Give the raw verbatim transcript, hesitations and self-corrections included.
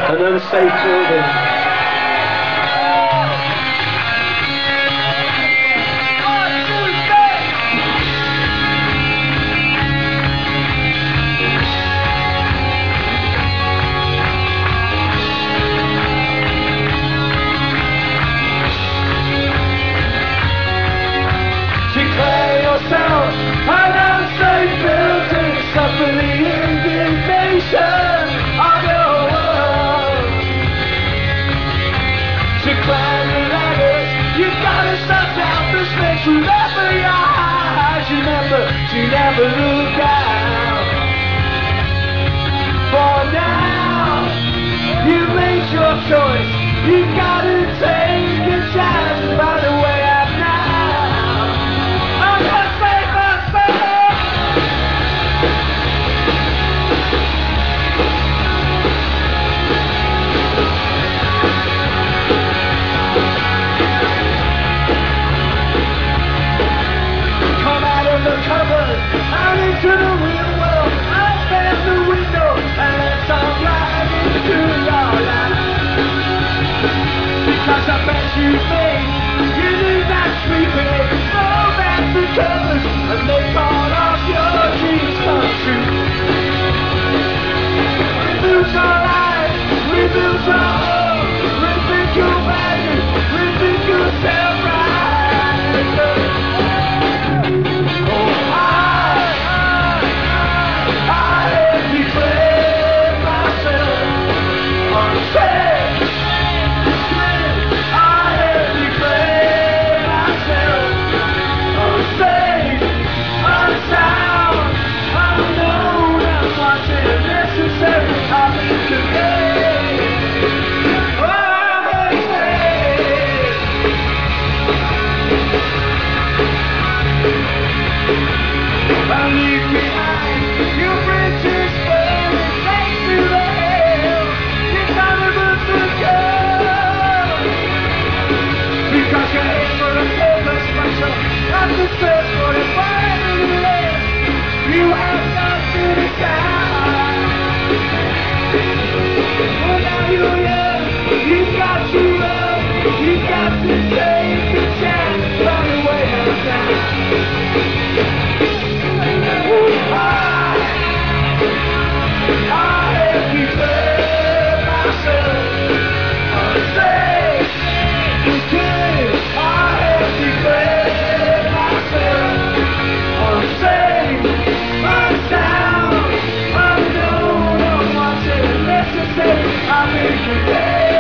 An unsafe building. Declare yourself an unsafe building, suffer the indignation of your world. To climb the ladders, you gotta stop selfishness. Remember your highs, remember to never look down. For now, you made your choice. You gotta take a chance and find a way out now. I'm gonna save myself. Come out of the cupboard and into the real world. Open the window and let some light into your life. Because I bet you think you need that sleeping. Go back to covers and make all of your dreams come true. Rebuild your life, rebuild your home, rethink your value, rethink yourself right. Oh, I, I, I declare myself unsafe. Because you're in for a purpose special, not to search for it, whatever it is, you have nothing to decide. Well, now you're young, you've got to love, you've got to take the chance, run away out now. Oh, I, I have declared myself unsafe. I'm in the day.